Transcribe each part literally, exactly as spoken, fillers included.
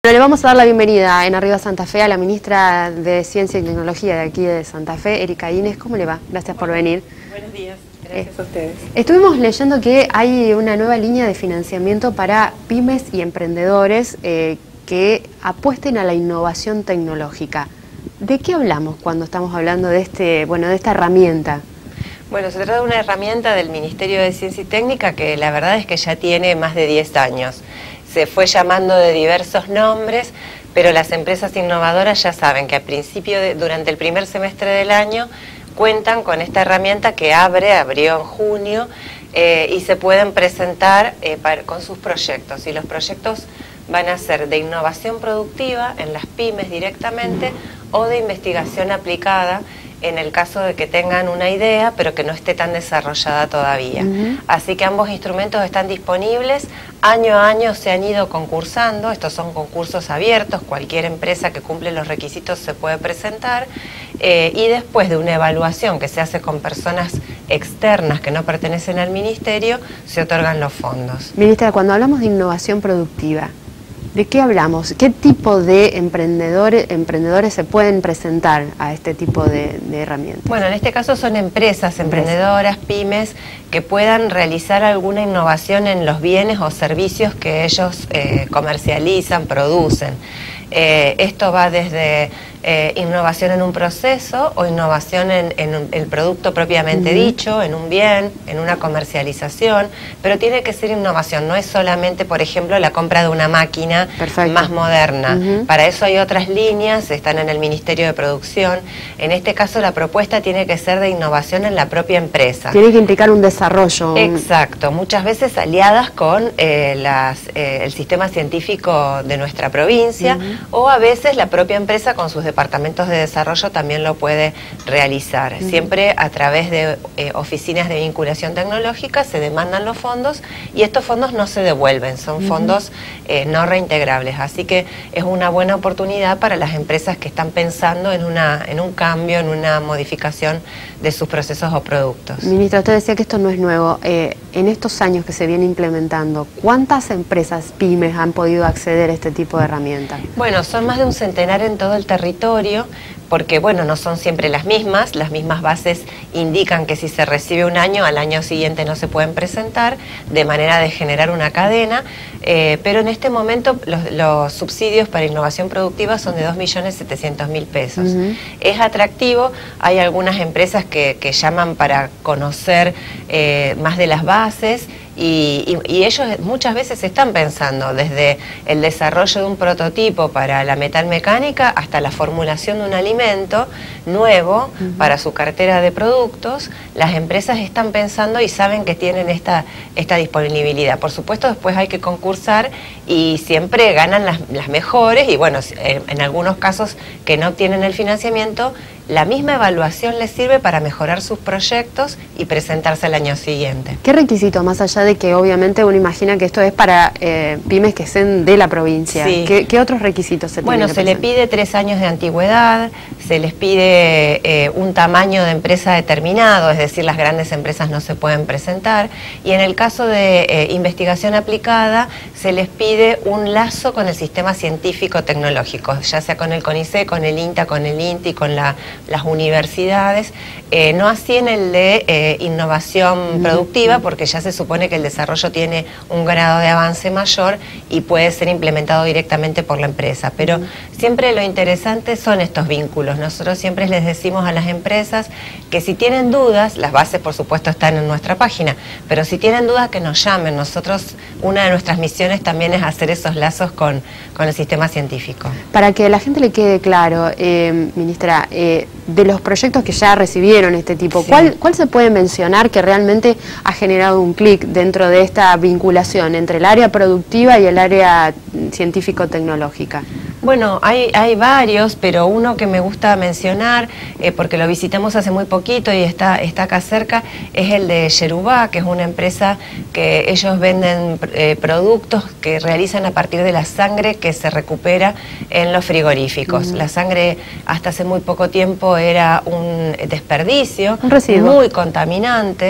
Bueno, le vamos a dar la bienvenida en Arriba Santa Fe a la ministra de Ciencia y Tecnología de aquí de Santa Fe, Erika Ines. ¿Cómo le va? Gracias por venir. Buenos días, gracias eh, a ustedes. Estuvimos leyendo que hay una nueva línea de financiamiento para pymes y emprendedores eh, que apuesten a la innovación tecnológica. ¿De qué hablamos cuando estamos hablando de, este, bueno, de esta herramienta? Bueno, se trata de una herramienta del Ministerio de Ciencia y Técnica que la verdad es que ya tiene más de diez años. Se fue llamando de diversos nombres, pero las empresas innovadoras ya saben que al principio, de, durante el primer semestre del año, cuentan con esta herramienta que abre, abrió en junio, eh, y se pueden presentar eh, para, con sus proyectos. Y los proyectos van a ser de innovación productiva en las pymes directamente o de investigación aplicada en el caso de que tengan una idea pero que no esté tan desarrollada todavía. Uh-huh. Así que ambos instrumentos están disponibles, año a año se han ido concursando, estos son concursos abiertos, cualquier empresa que cumple los requisitos se puede presentar, eh, y después de una evaluación que se hace con personas externas que no pertenecen al ministerio, se otorgan los fondos. Ministra, cuando hablamos de innovación productiva, ¿de qué hablamos? ¿Qué tipo de emprendedores, emprendedores se pueden presentar a este tipo de, de herramientas? Bueno, en este caso son empresas, emprendedoras, pymes, que puedan realizar alguna innovación en los bienes o servicios que ellos eh, comercializan, producen. Eh, esto va desde eh, innovación en un proceso o innovación en, en el producto propiamente uh-huh. dicho, en un bien, en una comercialización, pero tiene que ser innovación, no es solamente, por ejemplo, la compra de una máquina Perfecto. Más moderna. Uh-huh. Para eso hay otras líneas, están en el Ministerio de Producción. En este caso la propuesta tiene que ser de innovación en la propia empresa. Tiene que implicar un desarrollo. Exacto, muchas veces aliadas con eh, las, eh, el sistema científico de nuestra provincia, uh-huh. o a veces la propia empresa con sus departamentos de desarrollo también lo puede realizar. Uh-huh. Siempre a través de eh, oficinas de vinculación tecnológica se demandan los fondos y estos fondos no se devuelven, son uh-huh. fondos eh, no reintegrables. Así que es una buena oportunidad para las empresas que están pensando en, una, en un cambio, en una modificación de sus procesos o productos. Ministra, usted decía que esto no es nuevo. Eh, en estos años que se viene implementando, ¿cuántas empresas pymes han podido acceder a este tipo de herramientas? Bueno, son más de un centenar en todo el territorio, porque bueno, no son siempre las mismas, las mismas bases indican que si se recibe un año, al año siguiente no se pueden presentar, de manera de generar una cadena, eh, pero en este momento los, los subsidios para innovación productiva son de dos millones setecientos mil pesos. Uh-huh. Es atractivo, hay algunas empresas que, que llaman para conocer eh, más de las bases, Y, y, y ellos muchas veces están pensando desde el desarrollo de un prototipo para la metalmecánica hasta la formulación de un alimento nuevo uh-huh. para su cartera de productos. Las empresas están pensando y saben que tienen esta, esta disponibilidad. Por supuesto, después hay que concursar y siempre ganan las, las mejores y bueno, en, en algunos casos que no obtienen el financiamiento, la misma evaluación les sirve para mejorar sus proyectos y presentarse al año siguiente. ¿Qué requisito, más allá de que obviamente uno imagina que esto es para eh, pymes que sean de la provincia? Sí. ¿Qué, ¿Qué otros requisitos se tienen? Bueno, se le pide tres años de antigüedad, se les pide eh, un tamaño de empresa determinado, es decir, las grandes empresas no se pueden presentar, y en el caso de eh, investigación aplicada, se les pide un lazo con el sistema científico-tecnológico, ya sea con el CONICET, con el INTA, con el INTI, con la las universidades, eh, no así en el de eh, innovación productiva, porque ya se supone que el desarrollo tiene un grado de avance mayor y puede ser implementado directamente por la empresa. Pero siempre lo interesante son estos vínculos. Nosotros siempre les decimos a las empresas que si tienen dudas, las bases por supuesto están en nuestra página, pero si tienen dudas que nos llamen. Nosotros, una de nuestras misiones también es hacer esos lazos con, con el sistema científico. Para que a la gente le quede claro, eh, ministra, eh, de los proyectos que ya recibieron este tipo, sí. ¿cuál, ¿cuál se puede mencionar que realmente ha generado un clic dentro de esta vinculación entre el área productiva y el área científico-tecnológica? Bueno, hay, hay varios, pero uno que me gusta mencionar, eh, porque lo visitamos hace muy poquito y está, está acá cerca, es el de Yerubá, que es una empresa que ellos venden eh, productos que realizan a partir de la sangre que se recupera en los frigoríficos. Uh-huh. La sangre hasta hace muy poco tiempo era un desperdicio, un residuo muy contaminante,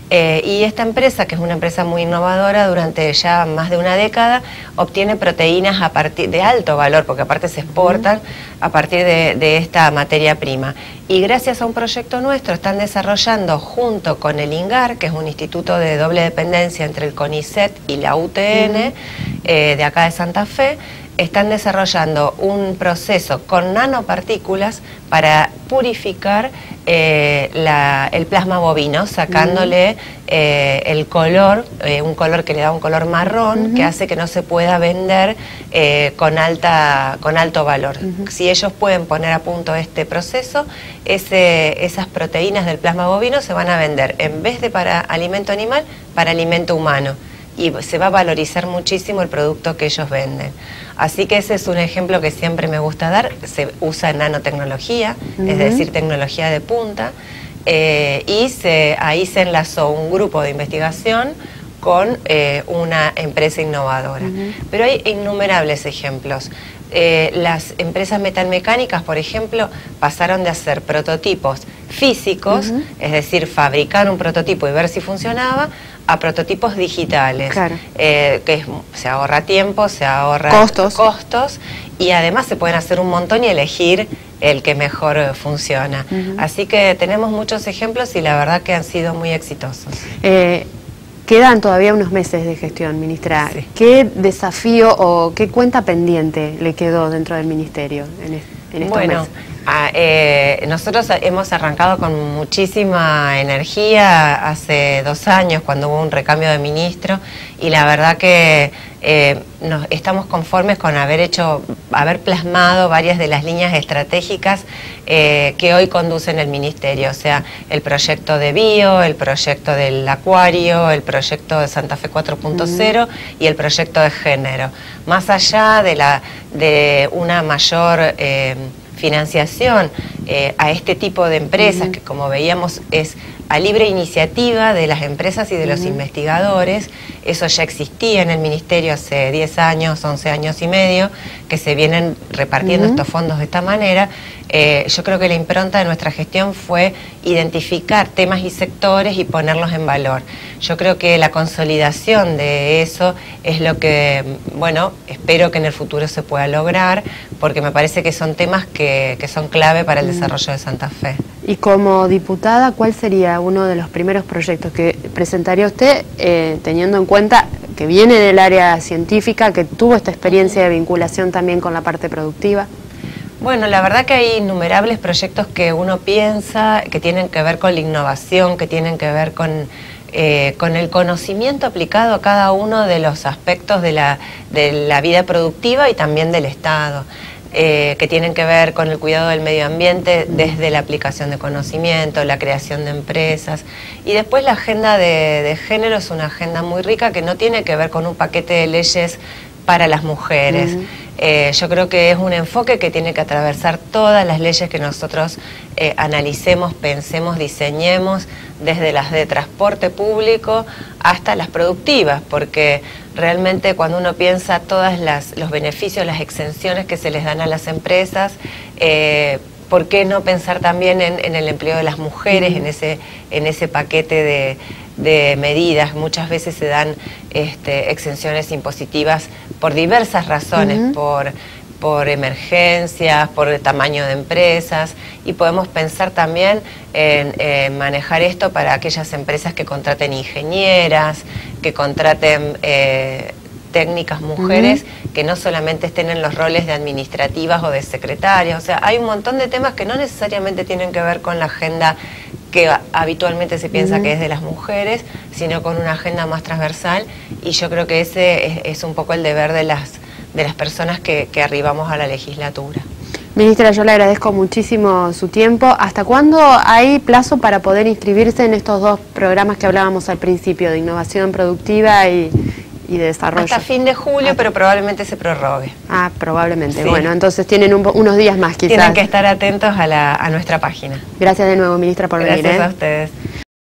Eh, y esta empresa, que es una empresa muy innovadora, durante ya más de una década, obtiene proteínas a partir de alto valor, porque aparte se exportan a partir de, de esta materia prima. Y gracias a un proyecto nuestro están desarrollando junto con el INGAR, que es un instituto de doble dependencia entre el CONICET y la U T N, uh-huh. eh, de acá de Santa Fe, están desarrollando un proceso con nanopartículas para purificar eh, la, el plasma bovino, sacándole uh-huh. eh, el color, eh, un color que le da un color marrón, uh-huh. que hace que no se pueda vender eh, con, alta, con alto valor. Uh-huh. Si ellos pueden poner a punto este proceso, ese, esas proteínas del plasma bovino se van a vender, en vez de para alimento animal, para alimento humano. Y se va a valorizar muchísimo el producto que ellos venden. Así que ese es un ejemplo que siempre me gusta dar. Se usa nanotecnología, uh-huh. es decir, tecnología de punta, eh, y se, ahí se enlazó un grupo de investigación con eh, una empresa innovadora. Uh-huh. Pero hay innumerables ejemplos. Eh, las empresas metalmecánicas, por ejemplo, pasaron de hacer prototipos físicos, uh-huh. es decir, fabricar un prototipo y ver si funcionaba, a prototipos digitales, claro. eh, que es, se ahorra tiempo, se ahorra costos. costos y además se pueden hacer un montón y elegir el que mejor funciona. Uh-huh. Así que tenemos muchos ejemplos y la verdad que han sido muy exitosos. Eh, quedan todavía unos meses de gestión, ministra. Sí. ¿Qué desafío o qué cuenta pendiente le quedó dentro del ministerio en, est en estos bueno, meses? Ah, eh, nosotros hemos arrancado con muchísima energía hace dos años cuando hubo un recambio de ministro y la verdad que eh, nos, estamos conformes con haber hecho, haber plasmado varias de las líneas estratégicas eh, que hoy conducen el ministerio, o sea, el proyecto de bio, el proyecto del acuario, el proyecto de Santa Fe cuatro punto cero uh-huh. y el proyecto de género. Más allá de, la, de una mayor Eh, financiación eh, a este tipo de empresas, uh-huh. que como veíamos es a libre iniciativa de las empresas y de los uh-huh. investigadores, eso ya existía en el ministerio hace diez años, once años y medio, que se vienen repartiendo uh-huh. estos fondos de esta manera. Eh, yo creo que la impronta de nuestra gestión fue identificar temas y sectores y ponerlos en valor. Yo creo que la consolidación de eso es lo que, bueno, espero que en el futuro se pueda lograr, porque me parece que son temas que, que son clave para el desarrollo de Santa Fe. Y como diputada, ¿cuál sería uno de los primeros proyectos que presentaría usted, eh, teniendo en cuenta que viene del área científica, que tuvo esta experiencia de vinculación también con la parte productiva? Bueno, la verdad que hay innumerables proyectos que uno piensa, que tienen que ver con la innovación, que tienen que ver con, eh, con el conocimiento aplicado a cada uno de los aspectos de la, de la vida productiva y también del Estado. Eh, que tienen que ver con el cuidado del medio ambiente desde la aplicación de conocimiento, la creación de empresas. Y después la agenda de, de género es una agenda muy rica que no tiene que ver con un paquete de leyes para las mujeres. Uh-huh. eh, yo creo que es un enfoque que tiene que atravesar todas las leyes que nosotros eh, analicemos, pensemos, diseñemos, desde las de transporte público hasta las productivas, porque realmente cuando uno piensa todos los beneficios, las exenciones que se les dan a las empresas, eh, ¿por qué no pensar también en, en el empleo de las mujeres, uh-huh. en ese, en ese paquete de, de medidas? Muchas veces se dan este, exenciones impositivas por diversas razones, uh-huh. por, por emergencias, por el tamaño de empresas, y podemos pensar también en, en manejar esto para aquellas empresas que contraten ingenieras, que contraten eh, técnicas mujeres, uh-huh. que no solamente estén en los roles de administrativas o de secretarias. O sea, hay un montón de temas que no necesariamente tienen que ver con la agenda que habitualmente se piensa uh-huh. que es de las mujeres, sino con una agenda más transversal, y yo creo que ese es, es un poco el deber de las, de las personas que, que arribamos a la legislatura. Ministra, yo le agradezco muchísimo su tiempo. ¿Hasta cuándo hay plazo para poder inscribirse en estos dos programas que hablábamos al principio, de innovación productiva y, y de desarrollo? Hasta fin de julio, ah, pero probablemente se prorrogue. Ah, probablemente. Sí. Bueno, entonces tienen un, unos días más quizás. Tienen que estar atentos a, la, a nuestra página. Gracias de nuevo, ministra, por venir. Gracias ¿eh? a ustedes.